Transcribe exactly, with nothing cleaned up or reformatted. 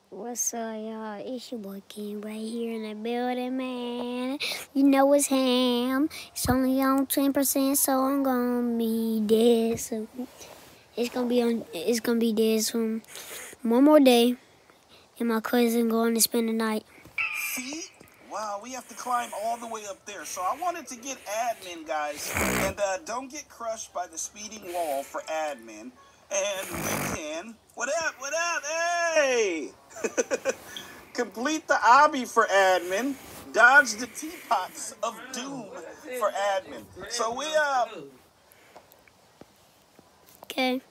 What's up, y'all? It's your boy King right here in the building, man. You know it's ham. It's only on ten percent, so I'm gonna be dead soon. It's gonna be on. It's gonna be dead soon. One more day, and my cousin going to spend the night. See? Wow, we have to climb all the way up there. So I wanted to get admin, guys, and uh, don't get crushed by the speeding wall for admin. And we can. What up? What up? Hey! Complete the obby for admin. Dodge the teapots of doom for admin. So we uh. Okay.